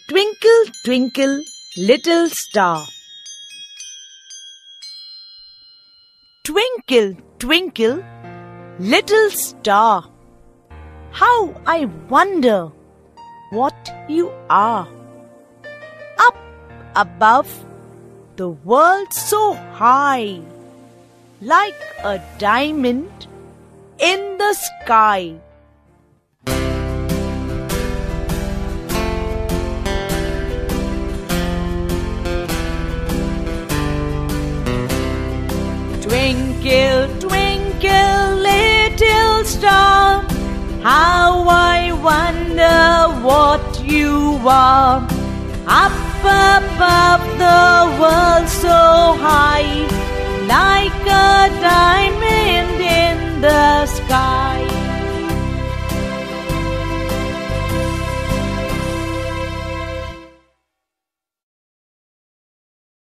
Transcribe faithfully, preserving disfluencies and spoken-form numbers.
Twinkle, twinkle, little star. Twinkle, twinkle, little star. How I wonder what you are. Up above, the world so high, like a diamond in the sky. Twinkle, twinkle, little star, how I wonder what you are. Up above, the world so high, like a diamond in the sky.